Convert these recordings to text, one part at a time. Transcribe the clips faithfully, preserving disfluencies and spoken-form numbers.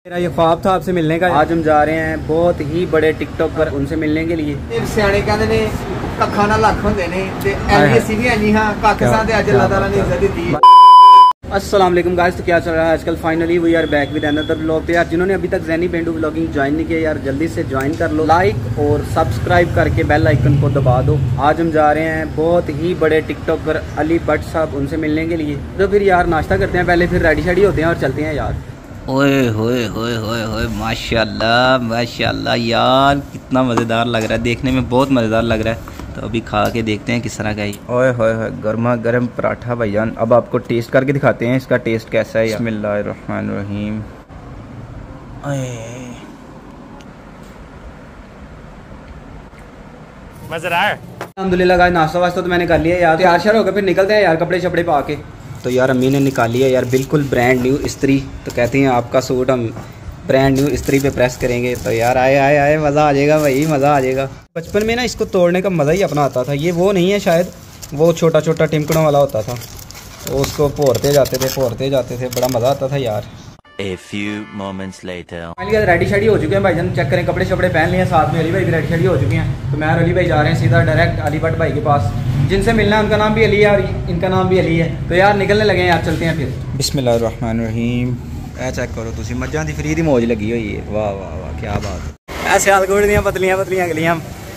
मेरा ये ख्वाब था आपसे मिलने का। आज हम जा रहे हैं बहुत ही बड़े टिकटॉकर, उनसे मिलने के लिए। सियाने कहते ने कखा ना लख होंदे ने ते एली सी भी एनी हां कख सा ते अज अल्लाह ताला ने इज्जत दी। अस्सलाम वालेकुम गाइस, तो क्या चल रहा है आजकल? Finally we are back with another vlog. तो यार जिन्होंने अभी तक ज़ैनी पेंडू व्लॉगिंग ज्वाइन नहीं किया यार जल्दी से ज्वाइन कर लो, लाइक और सब्सक्राइब करके बेल आइकन को दबा दो। आज हम जा रहे हैं बहुत ही बड़े टिकटॉकर अली भट्ट साहब, उनसे मिलने के लिए। तो फिर यार नाश्ता करते हैं पहले, फिर रेडी शेडी होते हैं और चलते हैं यार। ओए होए होए होए होए माशाल्लाह माशाल्लाह यार, कितना मज़ेदार लग रहा है, देखने में बहुत मज़ेदार लग रहा है। तो अभी खा के देखते हैं किस तरह का है। ओए होए होए गर्मा गर्म पराठा भाईजान। अब आपको टेस्ट करके दिखाते हैं इसका टेस्ट कैसा है। बिस्मिल्लाहिर्रहमानिर्रहीम। मज़ेदार। अल्हम्दुलिल्लाह गाइस, नाश्ता वास्ता तो मैंने कर लिया यार, तैयार श्यार होकर फिर निकलते हैं यार कपड़े शपड़े पा के। तो यार अम्मी ने निकाली है यार बिल्कुल ब्रांड न्यू इस्त्री। तो कहती हैं आपका सूट हम ब्रांड न्यू इस्त्री पे प्रेस करेंगे। तो यार आए आए आए मज़ा आ जाएगा भाई, मज़ा आ जाएगा। बचपन में ना इसको तोड़ने का मज़ा ही अपना आता था। ये वो नहीं है शायद, वो छोटा छोटा टिमकड़ों वाला होता था, तो उसको पोरते जाते थे पोरते जाते थे, बड़ा मज़ा आता था यार। A few moments later. Ready शेडी हो चुके हैं भाईजान, चेक करें कपड़े शपड़े पहन लिए हैं, साथ में अली भाई भी रेडी शेडी हो चुके हैं। तो मैं और अली भाई जा रहे हैं सीधा डायरेक्ट अली भट्ट भाई के पास, जिनसे मिलना है उनका नाम भी अली है और इनका नाम भी अली है। तो यार निकलने लगे हैं यार, चलते हैं फिर। बिस्मिल्लाहिर्रहमानिर्रहीम। ए चेक करो तुसी, मज्जां दी फ्री दी मौज लगी हुई है। वाह वाह वाह क्या बात है। ऐसे सियालकोट दियां पतलियां पतलियां गलियां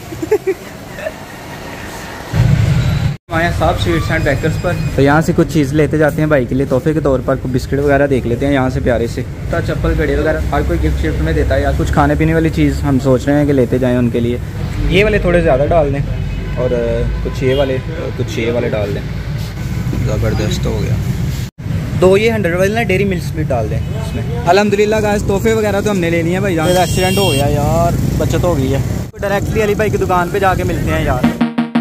आए साहब स्वीट्स एंड बेकर्स पर। तो यहाँ से कुछ चीज़ लेते जाते हैं भाई के लिए तोहफे के तौर पर। कुछ बिस्किट वगैरह देख लेते हैं यहाँ से प्यारे से, तो चप्पल घड़ी वगैरह हर कोई गिफ्ट शिफ्ट में देता है यार। कुछ खाने पीने वाली चीज़ हम सोच रहे हैं कि लेते जाएं उनके लिए। ये वाले थोड़े ज़्यादा डाल दें और कुछ ये वाले कुछ ये वाले डाल दें। ज़बरदस्त हो गया। दो ये हंड्रेड वाले ना डेयरी मिल्क स्प्लिट डाल दें इसमें। अल्हम्दुलिल्लाह गाइस, तोहफे वगैरह तो हमने ले लिए हैं भाई। जहाँ एक्सीडेंट हो गया यार, बचत हो गई है। डायरेक्टली अली भाई की दुकान पे जाके मिलते हैं यार।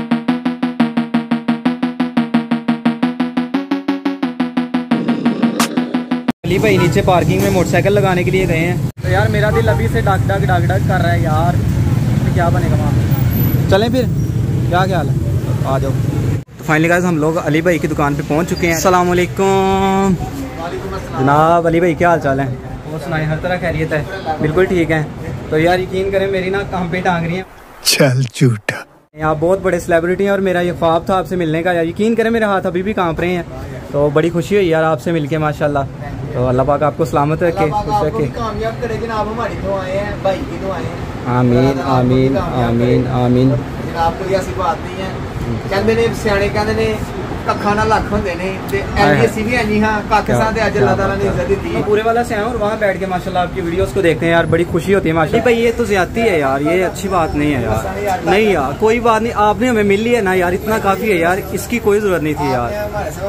अली भाई नीचे पार्किंग में मोटरसाइकिल लगाने के लिए गए हैं। तो यार मेरा दिल अभी से डाक डाक डाक डाक कर रहा है यार, तो क्या बनेगा वहाँ पे। चलें फिर, क्या ख्याल है, आ जाओ। तो फाइनली गाइस हम लोग अली भाई की दुकान पे पहुंच चुके हैं। अस्सलाम वालेकुम जनाब। अली भाई क्या हाल चाल है? वो सुनाए, हर तरह खैरियत है? बिल्कुल ठीक है। तो यार यकीन करें मेरी ना काम पे टांग रही है। चल झूठा। आप बहुत बड़े सेलिब्रिटी हैं और मेरा ये ख्वाब था आपसे मिलने का यार। यकीन करें मेरे हाथ अभी भी कांप रहे हैं। तो बड़ी खुशी हुई यार आपसे मिलके माशाल्लाह। तो अल्लाह पाक आपको सलामत रखे, खुश रखे। कामयाब करे जनाब, हमारी तो आए हैं भाई की तो आए हैं। आमीन आमीन आमीन आमीन। जनाब कोई ऐसी बात नहीं है। कहते ने सियाने कहते ने कखा ना लख होंदे ने ते एली सी भी एनी हां कख सा ते अज अल्लाह ताला ने इज्जत दी। पूरे वाला से आया और वहाँ बैठ के माशाल्लाह आपकी वीडियोस को देखते हैं यार, बड़ी खुशी होती है माशाल्लाह। भाई ये तो ज्यादती है यार, ये अच्छी बात नहीं है यार। नहीं यार कोई बात नहीं, आपने हमें मिल लिया ना यार, इतना काफी है यार, इसकी कोई जरूरत नहीं थी यार।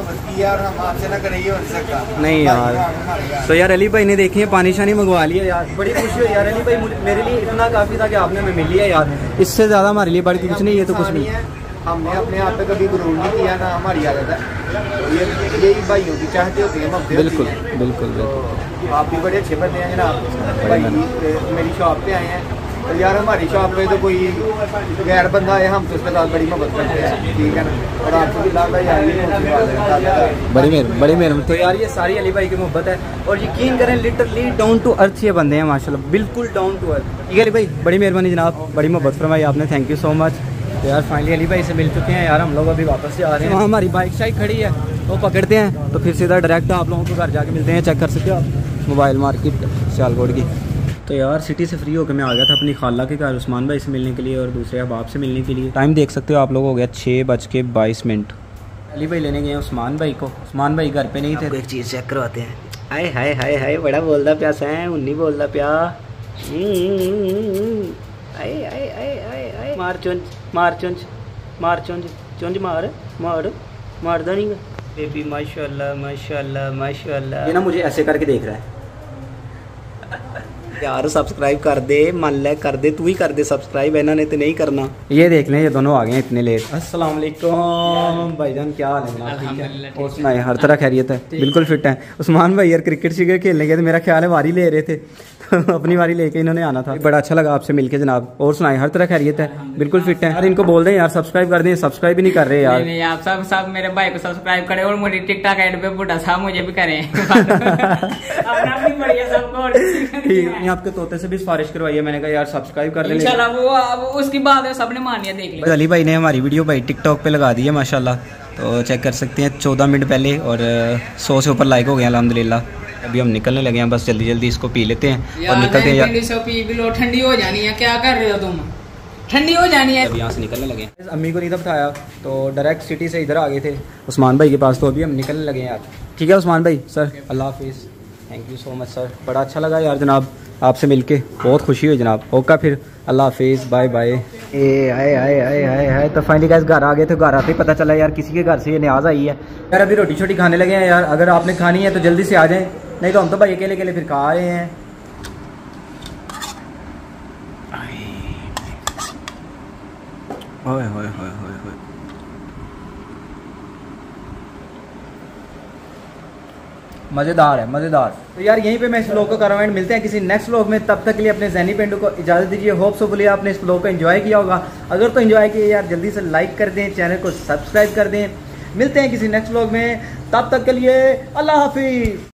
नहीं यार। तो यार अली भाई ने देखिए पानी शानी मंगवा लिया यार, बड़ी खुशी हुई यार। अली भाई मेरे लिए इतना काफी था कि आपने हमें मिल लिया यार, इससे ज्यादा हमारे लिए बड़ी कुछ नहीं, ये तो कुछ नहीं। हमने अपने आप पे कभी गुरूर नहीं किया, ना हमारी आदत है। ये यही भाइयों की चाहते होती है। बिल्कुल बिल्कुल बिल्कुल। आप भी बड़े अच्छे बंदे हैं जनाब। भाई मेरी शॉप पे आए हैं, तो यार हमारी शॉप पे तो कोई गैर बंदा है, हम तो उसके साथ बड़ी मोहब्बत करते हैं, ठीक है ना। और आपको भी लगता है यार ये बड़ी मेहर बड़ी मेहरबानी। तो यार ये सारी अली भाई की मोहब्बत है और यकीन करें लिटरली डाउन टू अर्थ ये बंदे हैं माशाल्लाह, बिल्कुल डाउन टू अर्थ। ठीक है अली भाई, बड़ी मेहरबानी जनाब, बड़ी मोहब्बत फरमाई आपने, थैंक यू सो मच। तो यार फाइनली अली भाई से मिल चुके हैं यार, हम लोग अभी वापस से आ रहे हैं। वहाँ हमारी बाइक शाइक खड़ी है, वो पकड़ते हैं तो फिर सीधा डायरेक्ट आप लोगों को घर जाके मिलते हैं। चेक कर सकते हो आप मोबाइल मार्केट सियालकोट की। तो यार सिटी से फ्री होकर मैं आ गया था अपनी खाला के घर उस्मान भाई से मिलने के लिए और दूसरे अहबाब से मिलने के लिए। टाइम देख सकते हो आप लोग, हो गया छः बज के बाईस मिनट। अली भाई लेने गए उस्मान भाई को, उस्मान भाई घर पे नहीं थे। एक चीज़ चेक करवाते हैं। हाय हाय हाय हाय, बड़ा बोलता प्यासा है, उन्नी बोलता प्या। आए आए आए आए आए, मार चुंज मार चुंज मार चुंज चुंज मार मार मारदा नहीं बेबी। माशाल्लाह माशाल्लाह माशाल्लाह। ये ना मुझे ऐसे करके देख रहा है यार। सब्सक्राइब कर दे, मान ले कर दे, तू ही कर दे सब्सक्राइब, इन्होंने ने तो नहीं करना। ये देख लें ये दोनों आ गए हैं इतने लेट। अस्सलाम वालेकुम भाईजान, क्या हाल है? ठीक है और सुनाए, हर तरह खैरियत है, बिल्कुल फिट है। उस्मान भाई यार क्रिकेट शिकेट खेलने गए थे, मेरा ख्याल है वारी ले रहे थे, अपनी बारी लेके इन्होंने आना था। बड़ा अच्छा लगा आपसे मिलके जनाब। और सुनाए, हर तरह खैरियत है? बिल्कुल फिट है यार। इनको बोल दें यार सब्सक्राइब कर दें, सब्सक्राइब भी नहीं कर रहे यार। नहीं, नहीं, आप सब सब मेरे भाई को सब्सक्राइब करें और मुझे टिकटॉक ऐड पे बुढ़ा साहब मुझे भी करें। अपना भी बढ़िया सबको। ठीक, आपके तोते से भी सिफारिश करवाई है, मैंने कहा यार सब्सक्राइब कर ले। इंशाल्लाह वो अब उसकी बात है, सबने मान लिया, देख लिया। अली भाई ने हमारी वीडियो भाई टिकटॉक पे लगा दी है माशाल्लाह, तो चेक कर सकते हैं चौदह मिनट पहले, और सौ से ऊपर लाइक हो गए अल्हम्दुलिल्लाह। अभी हम निकलने लगे हैं, बस जल्दी जल्दी इसको पी लेते हैं और निकलते हैं यार। पी भी लो, ठंडी हो जानी है, क्या कर रहे हो तुम? ठंडी हो जानी है। अभी यहाँ से निकलने लगे हैं। अम्मी को नहीं था बताया तो डायरेक्ट सिटी से इधर आ गए थे उस्मान भाई के पास, तो अभी हम निकलने लगे हैं यार। ठीक है उस्मान भाई, सर अल्लाह हाफिज़, thank you so much sir, बड़ा अच्छा लगा यार जनाब आपसे मिलके, बहुत खुशी हुई जनाब। ओके फिर अल्लाह हाफिज़, बाय बाय। ए आए आए आए आए आए तो फाइनली गाइस घर आ गए थे। घर आते ही पता चला यार किसी के घर से ये न्याज आई है यार। अभी रोटी छोटी खाने लगे हैं यार, अगर आपने खानी है तो जल्दी से आ जाएं, नहीं तो हम तो भाई अकेले अकेले फिर खा रहे हैं। ओए होए होए होए होए, मज़ेदार है मज़ेदार। तो यार यहीं पे मैं इस व्लॉग को कर रहा हूँ, मिलते हैं किसी नेक्स्ट व्लॉग में। तब तक के लिए अपने ज़हनी पेंडू को इजाज़त दीजिए। होप सो बोलिए आपने इस व्लॉग को एंजॉय किया होगा। अगर तो एंजॉय किया यार जल्दी से लाइक कर दें, चैनल को सब्सक्राइब कर दें। मिलते हैं किसी नेक्स्ट व्लॉग में, तब तक के लिए अल्लाह हाफिज़।